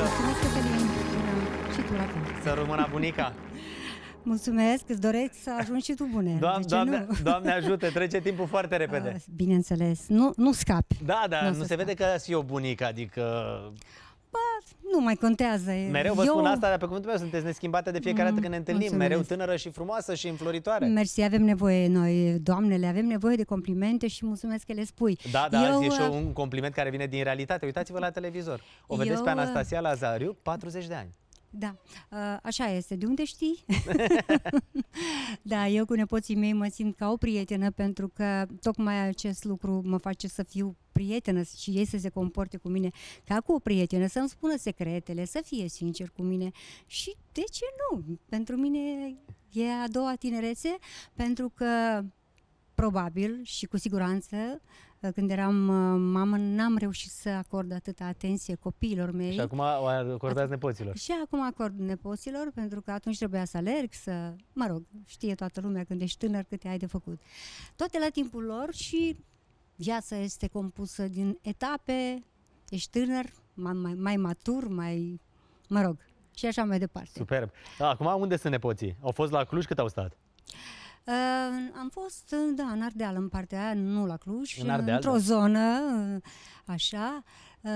Mulțumesc, Cătălin. Și tu la fel. Să rămână bunica. Mulțumesc, îți doresc să ajungi și tu bune. Doamne ajută, trece timpul foarte repede. Bineînțeles, nu scapi. Da, nu se vede că și o bunică, adică... Bă, nu mai contează. Mereu vă spun asta, dar pe cuvântul meu sunteți neschimbate de fiecare dată când ne întâlnim. Mulțumesc. Mereu tânără și frumoasă și înfloritoare. Mersi, avem nevoie noi, doamnele, avem nevoie de complimente și mulțumesc că le spui. Da, e și un compliment care vine din realitate. Uitați-vă la televizor. O vedeți pe Anastasia Lazariu, 40 de ani. Da, așa este. De unde știi? Da, eu cu nepoții mei mă simt ca o prietenă pentru că tocmai acest lucru mă face să fiu prietenă și ei să se comporte cu mine ca cu o prietenă, să-mi spună secretele, să fie sincer cu mine și de ce nu? Pentru mine e a doua tinerețe, pentru că probabil și cu siguranță când eram mamă n-am reușit să acord atâta atenție copiilor mei. Și acum o acordați nepoților. Și acum acord nepoților, pentru că atunci trebuia să alerg, mă rog, știe toată lumea când ești tânăr câte ai de făcut. Toate la timpul lor și viața este compusă din etape, ești tânăr, mai matur, mă rog, și așa mai departe. Superb. Acum unde sunt nepoții? Au fost la Cluj, cât au stat? Am fost, da, în Ardeal, în partea aia, nu la Cluj, într-o zonă, așa,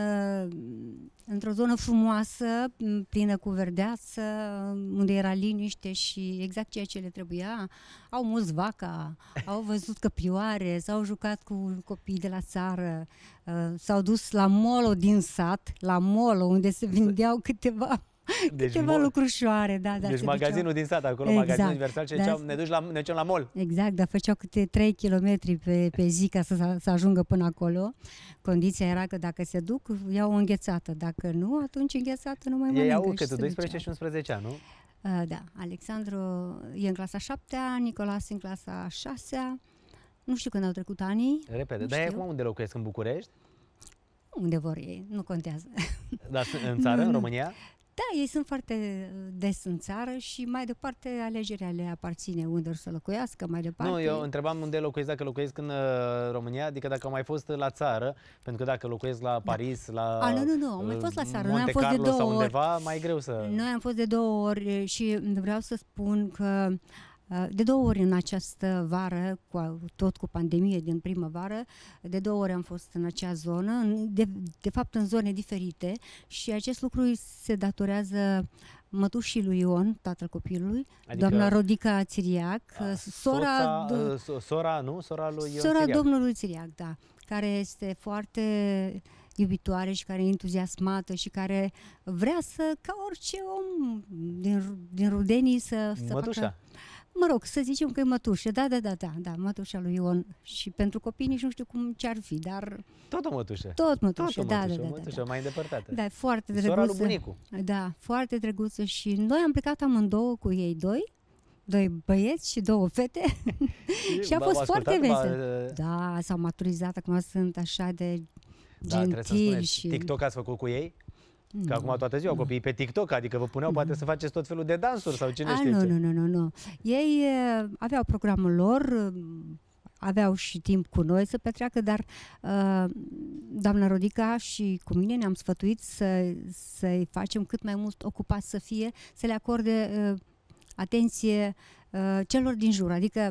într-o zonă frumoasă, plină cu verdeață, unde era liniște și exact ceea ce le trebuia. Au mulți vaca, au văzut căprioare, s-au jucat cu copii de la țară, s-au dus la molo din sat, la molo, unde se vindeau câteva lucrușoare, da. Deci magazinul din sat, acolo, exact, magazinul universal, și ne ducem la mall. Exact, dar făceau câte 3 km pe zi ca să ajungă până acolo. Condiția era că dacă se duc, iau o înghețată. Dacă nu, atunci înghețată nu mai mănâncă. Ei au cât? 12 și 11 ani, nu? Da, Alexandru e în clasa 7-a, Nicolase în clasa 6-a. Nu știu când au trecut anii. Repede. Dar ei acum unde locuiesc? În București? Unde vor ei, nu contează. Dar în țară, în România? Da, ei sunt foarte des în țară și mai departe alegerea le aparține unde să locuiască, mai departe. Nu, eu întrebam unde locuiesc, dacă locuiesc în România, adică dacă au mai fost la țară, pentru că dacă locuiesc la Paris, la nu, am mai fost la țară. Monte Carlo sau undeva, mai greu să... Noi am fost de 2 ori și vreau să spun că de 2 ori în această vară, tot cu pandemie din primăvară, de 2 ori am fost în acea zonă, de fapt în zone diferite și acest lucru se datorează mătușii lui Ion, tatăl copilului, adică doamna Rodica Țiriac, sora lui Ion Țiriac. Domnului Țiriac, da, care este foarte iubitoare și care e entuziasmată și care vrea ca orice om din Rudenii să facă... Mă rog, să zicem că e mătușă, da, mătușa lui Ion. Și pentru copii nici nu știu ce-ar fi, dar... Tot o mătușă. Tot mătușă, da. Mătușă mai îndepărtată. Da, foarte drăguță. Sora lui bunicu. Da, foarte drăguță și noi am plecat amândouă cu ei 2 băieți și 2 fete și a fost foarte vesel. Da, s-au maturizat, acum sunt așa de gentili și... TikTok ați făcut cu ei? Că acum toată ziua copiii pe TikTok, adică vă puneau poate să faceți tot felul de dansuri sau cine știe ce. Nu. Ei aveau programul lor, aveau și timp cu noi să petreacă, dar doamna Rodica și cu mine ne-am sfătuit să-i facem cât mai mult ocupați să fie, să le acorde atenție celor din jur, adică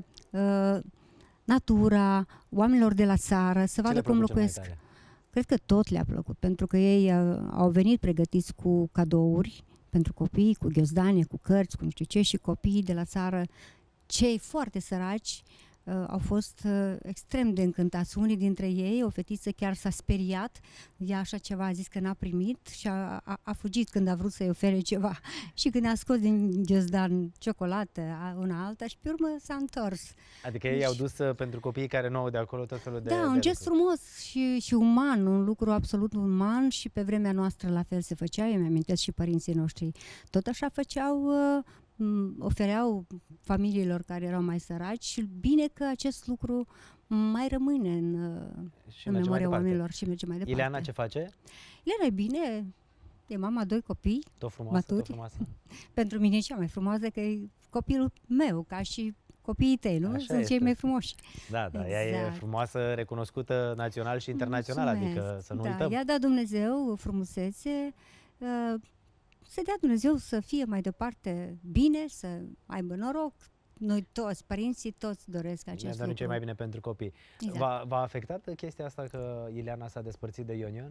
natura, oamenilor de la țară, să vadă cum locuiesc. Cred că tot le-a plăcut, pentru că ei au venit pregătiți cu cadouri pentru copii, cu ghiozdane, cu cărți, cu nu știu ce, și copiii de la țară, cei foarte săraci, au fost extrem de încântați. Unii dintre ei, o fetiță chiar s-a speriat, ea așa ceva a zis că n-a primit și a fugit când a vrut să-i ofere ceva. Și când a scos din ghiozdan ciocolată, una alta, și pe urmă s-a întors. Adică ei au dus pentru copiii care nu au de acolo tot felul de... Da, un gest frumos și uman, un lucru absolut uman și pe vremea noastră la fel se făcea. Eu mi-amintesc și părinții noștri tot așa făceau, ofereau familiilor care erau mai săraci și bine că acest lucru mai rămâne în memoria oamenilor și merge mai departe. Ileana ce face? Ileana e bine, e mama 2 copii maturi. Tot frumoasă. Pentru mine e cea mai frumoasă, că e copilul meu, ca și copiii tăi, nu? Sunt cei mai frumoși. Da, exact. Ea e frumoasă, recunoscută național și internațional, adică să nu uităm. I-a dat Dumnezeu frumusețe să dea Dumnezeu să fie mai departe bine, să aibă noroc. Noi toți, părinții, toți doresc acest lucru. Ne-a cel mai bine pentru copii. Exact. V-a afectat chestia asta că Ileana s-a despărțit de Ion?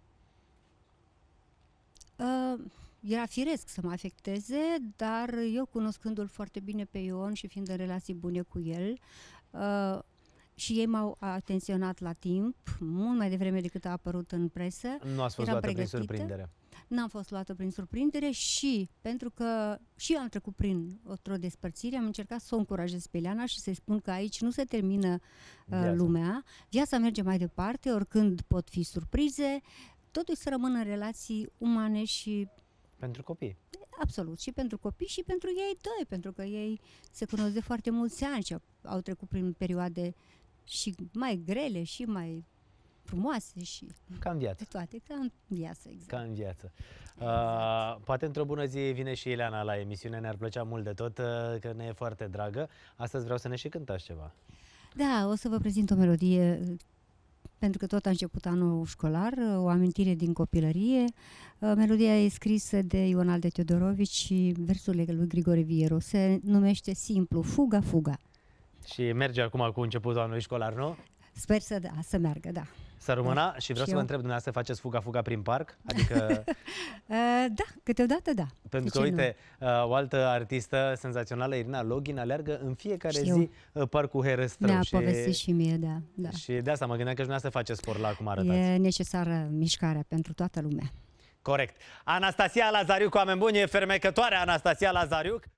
Era firesc să mă afecteze, dar eu, cunoscându-l foarte bine pe Ion și fiind în relații bune cu el, și ei m-au atenționat la timp, mult mai devreme decât a apărut în presă. Nu ați fost luată prin surprindere. N-am fost luată prin surprindere și pentru că și eu am trecut prin o despărțire, am încercat să o încurajez pe Ileana și să-i spun că aici nu se termină lumea, viața merge mai departe, oricând pot fi surprize, totuși să rămână în relații umane și... Pentru copii. Absolut, și pentru copii și pentru ei doi, pentru că ei se cunosc de foarte mulți ani și au trecut prin perioade și mai grele și mai frumoase și... Ca în viață. Toate, ca în viață, exact. Ca în viață. Poate într-o bună zi vine și Ileana la emisiune, ne-ar plăcea mult de tot, că ne e foarte dragă. Astăzi vreau să ne și cântați ceva. Da, o să vă prezint o melodie, pentru că tot a început anul școlar, o amintire din copilărie. Melodia e scrisă de Ioan Alde Teodorovici și versurile lui Grigore Vieru. Se numește simplu Fuga, Fuga. Și merge acum cu începutul anului școlar, nu? Sper să meargă, da. Să rămână și vreau să vă întreb, dumneavoastră faceți fuga prin parc? Adică... Da, câteodată da. Pentru că, uite, o altă artistă senzațională, Irina Login, aleargă în fiecare zi parcul Herăstrău. Mi-a povestit și mie, da. Și de asta mă gândeam că dumneavoastră faceți sport la cum arătați. E necesară mișcarea pentru toată lumea. Corect. Anastasia Lazariuc, oameni buni, fermecătoarea Anastasia Lazariuc.